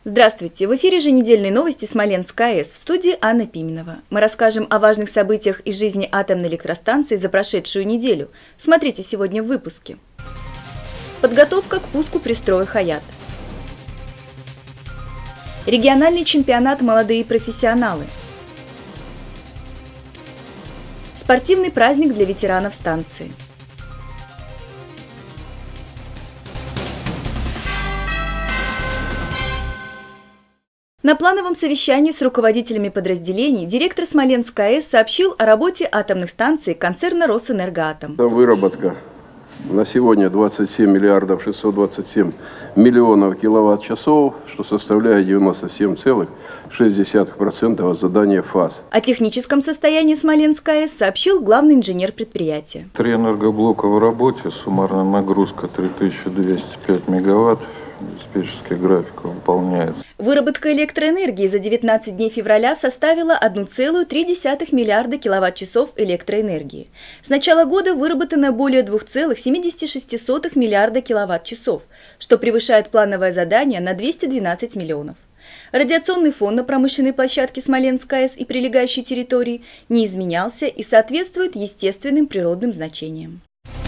Здравствуйте! В эфире еженедельные новости Смоленской АЭС. В студии Анна Пименова. Мы расскажем о важных событиях из жизни атомной электростанции за прошедшую неделю. Смотрите сегодня в выпуске. Подготовка к пуску пристроя «Хаят». Региональный чемпионат «Молодые профессионалы». Спортивный праздник для ветеранов станции. На плановом совещании с руководителями подразделений директор Смоленской АЭС сообщил о работе атомных станций концерна «Росэнергоатом». Выработка на сегодня 27 миллиардов 627 миллионов киловатт-часов, что составляет 97,6% от задания ФАС. О техническом состоянии Смоленской АЭС сообщил главный инженер предприятия. 3 энергоблока в работе, суммарная нагрузка 3205 мегаватт. Диспетчерский график выполняется. Выработка электроэнергии за 19 дней февраля составила 1,3 миллиарда киловатт-часов электроэнергии. С начала года выработано более 2,76 миллиарда киловатт-часов, что превышает плановое задание на 212 миллионов. Радиационный фон на промышленной площадке Смоленской АЭС и прилегающей территории не изменялся и соответствует естественным природным значениям.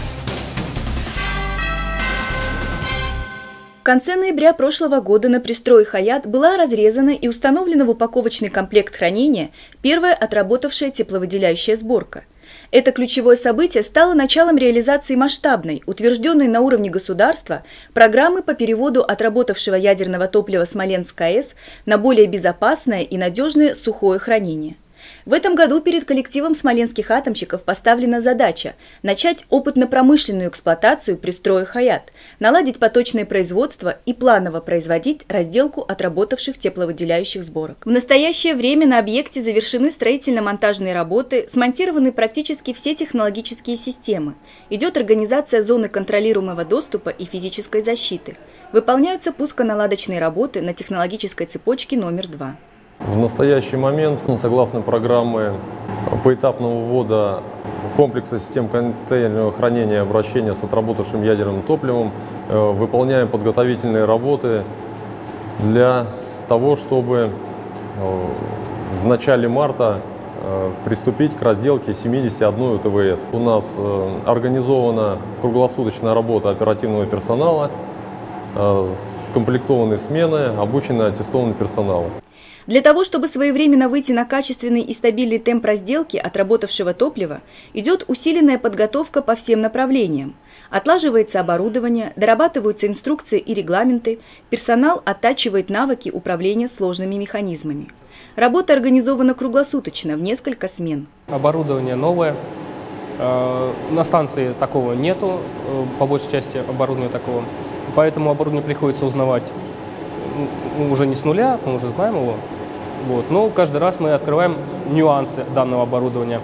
В конце ноября прошлого года на пристрое «Хаят» была разрезана и установлена в упаковочный комплект хранения первая отработавшая тепловыделяющая сборка. Это ключевое событие стало началом реализации масштабной, утвержденной на уровне государства, программы по переводу отработавшего ядерного топлива Смоленской АЭС на более безопасное и надежное сухое хранение. В этом году перед коллективом смоленских атомщиков поставлена задача начать опытно-промышленную эксплуатацию пристроя «Хаят», наладить поточное производство и планово производить разделку отработавших тепловыделяющих сборок. В настоящее время на объекте завершены строительно-монтажные работы, смонтированы практически все технологические системы. Идет организация зоны контролируемого доступа и физической защиты. Выполняются пусконаладочные работы на технологической цепочке номер 2. В настоящий момент, согласно программы поэтапного ввода комплекса систем контейнерного хранения и обращения с отработавшим ядерным топливом, выполняем подготовительные работы для того, чтобы в начале марта приступить к разделке 71 ТВС. У нас организована круглосуточная работа оперативного персонала, скомплектованы смены, обученный аттестованный персонал. Для того, чтобы своевременно выйти на качественный и стабильный темп разделки отработавшего топлива, идет усиленная подготовка по всем направлениям. Отлаживается оборудование, дорабатываются инструкции и регламенты, персонал оттачивает навыки управления сложными механизмами. Работа организована круглосуточно, в несколько смен. Оборудование новое. На станции такого нету, по большей части оборудования такого. Поэтому оборудование приходится узнавать уже не с нуля, мы уже знаем его. Но каждый раз мы открываем нюансы данного оборудования.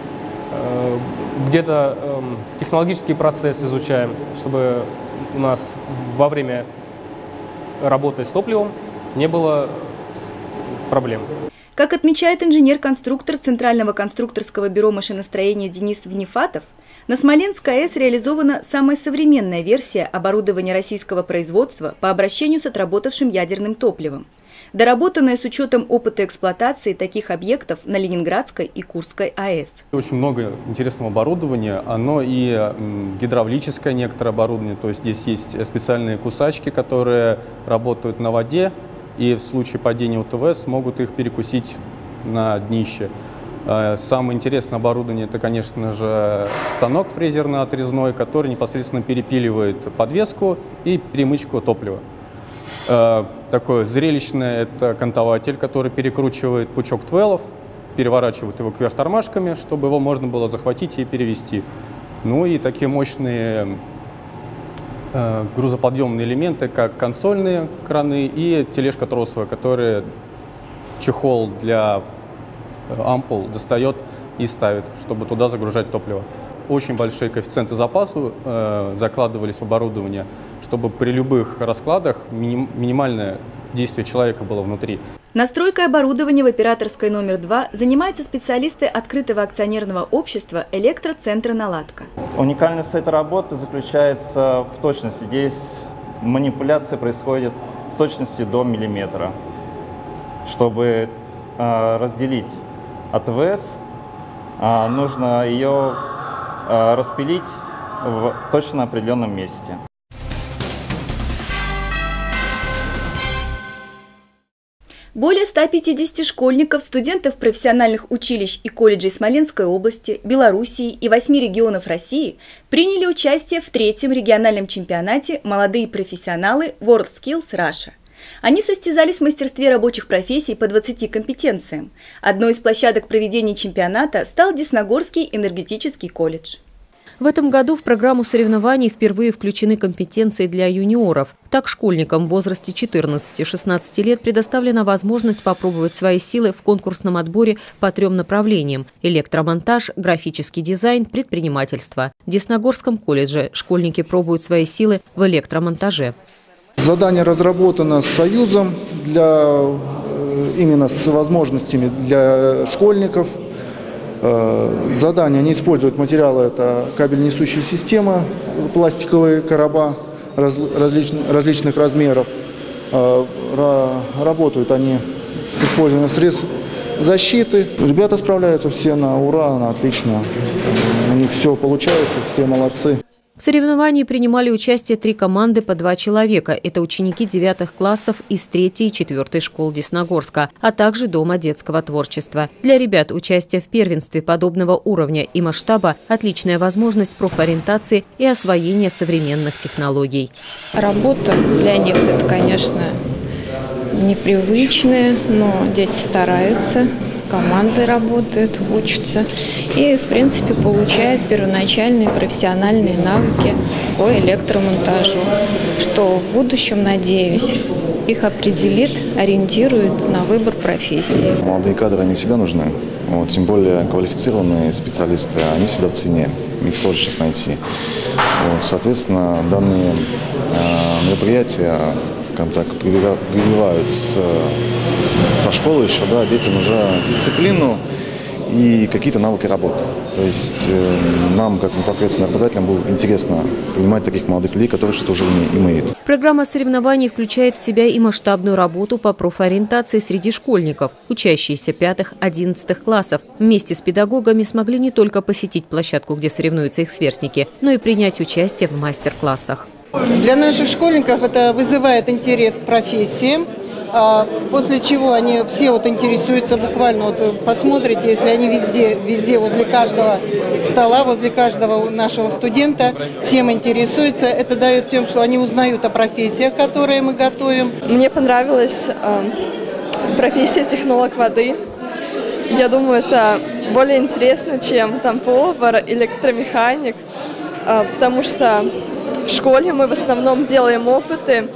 Где-то технологический процесс изучаем, чтобы у нас во время работы с топливом не было проблем. Как отмечает инженер-конструктор Центрального конструкторского бюро машиностроения Денис Внефатов, на Смоленской АЭС реализована самая современная версия оборудования российского производства по обращению с отработавшим ядерным топливом, доработанная с учетом опыта эксплуатации таких объектов на Ленинградской и Курской АЭС. Очень много интересного оборудования, оно и гидравлическое некоторое оборудование, то есть здесь есть специальные кусачки, которые работают на воде, и в случае падения УТВС могут их перекусить на днище. Самое интересное оборудование — это, конечно же, станок фрезерно-отрезной, который непосредственно перепиливает подвеску и перемычку топлива. Такое зрелищное — это кантователь, который перекручивает пучок твелов, переворачивает его кверх тормашками, чтобы его можно было захватить и перевести. Ну и такие мощные грузоподъемные элементы, как консольные краны и тележка тросовая, которая чехол для ампул достает и ставит, чтобы туда загружать топливо. Очень большие коэффициенты запасу закладывались в оборудование, чтобы при любых раскладах минимальное действие человека было внутри. Настройкой оборудования в операторской номер 2 занимаются специалисты открытого акционерного общества «Электроцентр Наладка». Уникальность этой работы заключается в точности. Здесь манипуляция происходит с точностью до миллиметра. Чтобы разделить АТВС, нужно ее распилить в точно определенном месте. Более 150 школьников, студентов профессиональных училищ и колледжей Смоленской области, Белоруссии и 8 регионов России приняли участие в 3-м региональном чемпионате «Молодые профессионалы WorldSkills Russia». Они состязались в мастерстве рабочих профессий по 20 компетенциям. Одной из площадок проведения чемпионата стал Десногорский энергетический колледж. В этом году в программу соревнований впервые включены компетенции для юниоров. Так, школьникам в возрасте 14-16 лет предоставлена возможность попробовать свои силы в конкурсном отборе по 3 направлениям – электромонтаж, графический дизайн, предпринимательство. В Десногорском колледже школьники пробуют свои силы в электромонтаже. Задание разработано с Союзом именно с возможностями для школьников. Задание, они используют материалы, это кабель-несущая система, пластиковые короба различных размеров. Работают они с использованием средств защиты. Ребята справляются все на ура, на отлично. У них все получается, все молодцы. В соревновании принимали участие 3 команды по 2 человека. Это ученики 9 классов из 3-й и 4-й школ Десногорска, а также Дома детского творчества. Для ребят участие в первенстве подобного уровня и масштаба – отличная возможность профориентации и освоения современных технологий. Работа для них – это, конечно, непривычная, но дети стараются. Команды работают, учатся и, в принципе, получают первоначальные профессиональные навыки по электромонтажу, что в будущем, надеюсь, их определит, ориентирует на выбор профессии. Молодые кадры, они всегда нужны, тем более квалифицированные специалисты, они всегда в цене, их сложно сейчас найти. Соответственно, данные мероприятия, скажем так, прививают со школы еще, да, детям уже дисциплину и какие-то навыки работы. То есть нам, как непосредственно работодателям, было интересно принимать таких молодых людей, которые что-то уже имеют. Программа соревнований включает в себя и масштабную работу по профориентации среди школьников. Учащиеся 5-11 классов вместе с педагогами смогли не только посетить площадку, где соревнуются их сверстники, но и принять участие в мастер-классах. Для наших школьников это вызывает интерес к профессиям, после чего они все интересуются буквально, посмотрите, если они везде возле каждого стола, возле каждого нашего студента, всем интересуются. Это дает тем, что они узнают о профессиях, которые мы готовим. Мне понравилась профессия технолог воды. Я думаю, это более интересно, чем повар, электромеханик, потому что в школе мы в основном делаем опыты,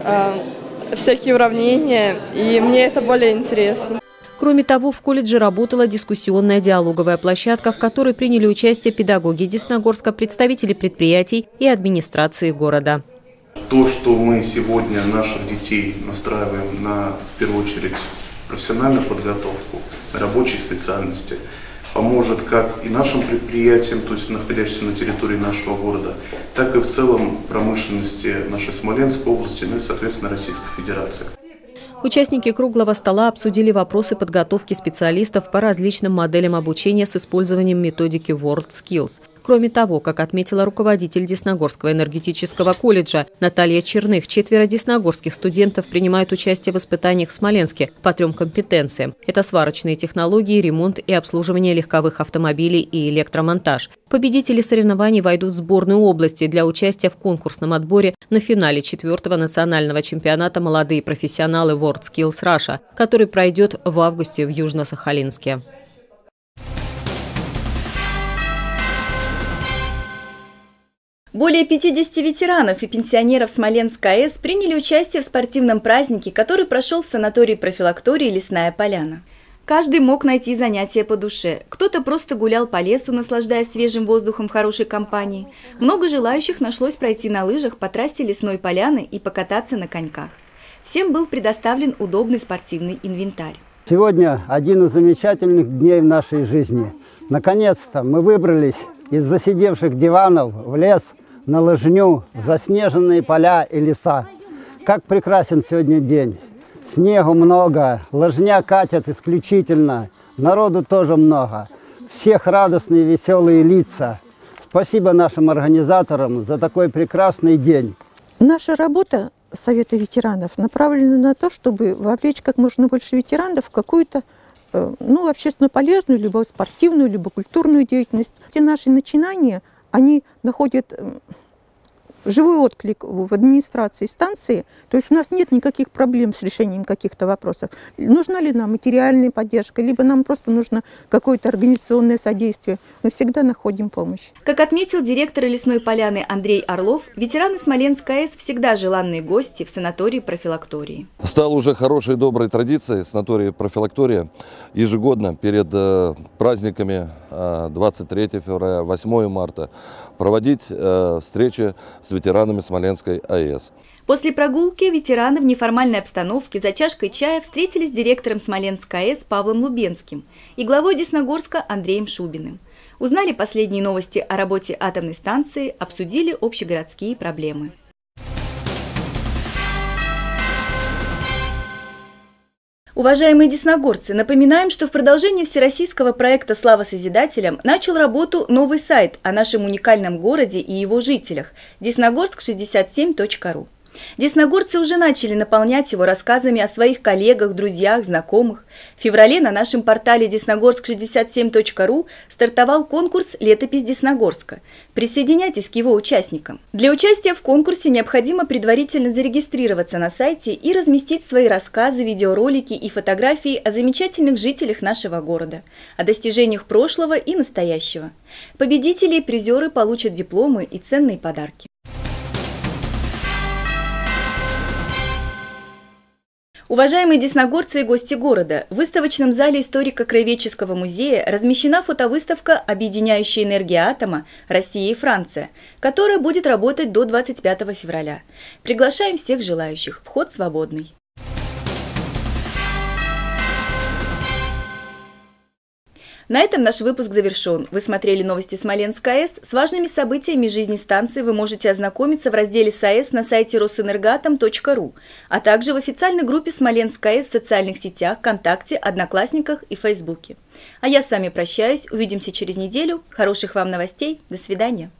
всякие уравнения, и мне это более интересно. Кроме того, в колледже работала дискуссионная диалоговая площадка, в которой приняли участие педагоги Десногорска, представители предприятий и администрации города. То, что мы сегодня наших детей настраиваем в первую очередь, профессиональную подготовку, рабочей специальности, поможет как и нашим предприятиям, то есть находящимся на территории нашего города, так и в целом промышленности нашей Смоленской области, и, соответственно, Российской Федерации. Участники круглого стола обсудили вопросы подготовки специалистов по различным моделям обучения с использованием методики WorldSkills. Кроме того, как отметила руководитель Десногорского энергетического колледжа Наталья Черных, 4 десногорских студентов принимают участие в испытаниях в Смоленске по 3 компетенциям. Это сварочные технологии, ремонт и обслуживание легковых автомобилей и электромонтаж. Победители соревнований войдут в сборную области для участия в конкурсном отборе на финале 4-го национального чемпионата «Молодые профессионалы WorldSkills Russia», который пройдет в августе в Южно-Сахалинске. Более 50 ветеранов и пенсионеров Смоленской АЭС приняли участие в спортивном празднике, который прошел в санатории-профилактории «Лесная поляна». Каждый мог найти занятие по душе. Кто-то просто гулял по лесу, наслаждаясь свежим воздухом в хорошей компании. Много желающих нашлось пройти на лыжах по трассе Лесной поляны и покататься на коньках. Всем был предоставлен удобный спортивный инвентарь. Сегодня один из замечательных дней в нашей жизни. Наконец-то мы выбрались из засидевших диванов в лес, на лыжню, в заснеженные поля и леса. Как прекрасен сегодня день. Снегу много, ложня катят исключительно, народу тоже много. Всех радостные, веселые лица. Спасибо нашим организаторам за такой прекрасный день. Наша работа Совета ветеранов направлена на то, чтобы вовлечь как можно больше ветеранов в какую-то общественно полезную, либо спортивную, либо культурную деятельность. Эти наши начинания, они находят живой отклик в администрации станции, то есть у нас нет никаких проблем с решением каких-то вопросов. Нужна ли нам материальная поддержка, либо нам просто нужно какое-то организационное содействие. Мы всегда находим помощь. Как отметил директор лесной поляны Андрей Орлов, ветераны Смоленской АЭС всегда желанные гости в санатории-профилактории. Стало уже хорошей доброй традицией санатории-профилактория ежегодно перед праздниками 23 февраля, 8 марта проводить встречи с ветеранами Смоленской АЭС. После прогулки ветераны в неформальной обстановке за чашкой чая встретились с директором Смоленской АЭС Павлом Лубенским и главой Десногорска Андреем Шубиным. Узнали последние новости о работе атомной станции, обсудили общегородские проблемы. Уважаемые десногорцы, напоминаем, что в продолжении всероссийского проекта «Слава Созидателям» начал работу новый сайт о нашем уникальном городе и его жителях – deсногорск67.ru. Десногорцы уже начали наполнять его рассказами о своих коллегах, друзьях, знакомых. В феврале на нашем портале deсногорск67.ru стартовал конкурс «Летопись Десногорска». Присоединяйтесь к его участникам. Для участия в конкурсе необходимо предварительно зарегистрироваться на сайте и разместить свои рассказы, видеоролики и фотографии о замечательных жителях нашего города, о достижениях прошлого и настоящего. Победители и призеры получат дипломы и ценные подарки. Уважаемые десногорцы и гости города, в выставочном зале историко-краеведческого музея размещена фотовыставка «Объединяющая энергия атома. Россия и Франция», которая будет работать до 25 февраля. Приглашаем всех желающих. Вход свободный. На этом наш выпуск завершен. Вы смотрели новости Смоленской АЭС. С важными событиями жизни станции вы можете ознакомиться в разделе САЭС на сайте росэнергоатом.ру, а также в официальной группе Смоленской АЭС в социальных сетях, ВКонтакте, Одноклассниках и Фейсбуке. А я с вами прощаюсь. Увидимся через неделю. Хороших вам новостей. До свидания.